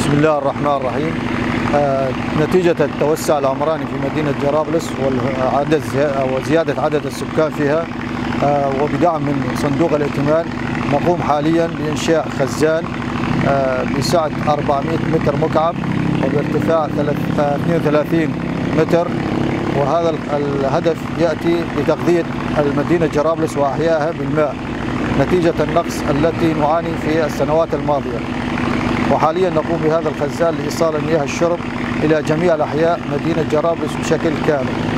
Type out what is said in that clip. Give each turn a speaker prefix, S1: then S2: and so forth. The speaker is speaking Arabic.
S1: بسم الله الرحمن الرحيم. نتيجة التوسع العمراني في مدينة جرابلس وزيادة عدد السكان فيها، وبدعم من صندوق الائتمان، نقوم حاليا بإنشاء خزان بسعة 400 متر مكعب وبارتفاع 32 متر، وهذا الهدف يأتي لتغذية المدينة جرابلس وأحيائها بالماء نتيجة النقص التي نعاني في السنوات الماضية. وحاليا نقوم بهذا الخزان لإيصال مياه الشرب إلى جميع الأحياء مدينة جرابلس بشكل كامل.